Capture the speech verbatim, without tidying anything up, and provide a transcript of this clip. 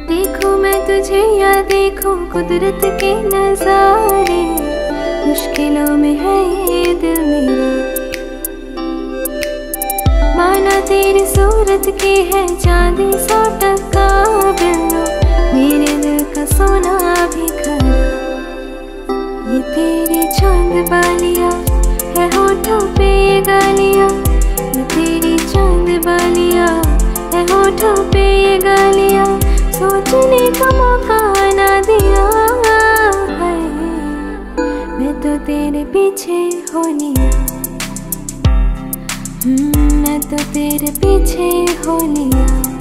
देखूं मैं तुझे या देखूं कुदरत के नजारे, मुश्किलों में है ये दिल मेरा। माना तेरी सूरत की है चांदी सौ टका बिल्लो, मेरे दिल का सोना भी खरा। ये तेरी चांद बालियां है होठों पे ये गालियां, ये तेरी चांद बालियां है होठों पे ये गालियां, सोचने का मौका ना दिया है। मैं तो तेरे पीछे हो लिया, मैं तो तेरे पीछे हो लिया।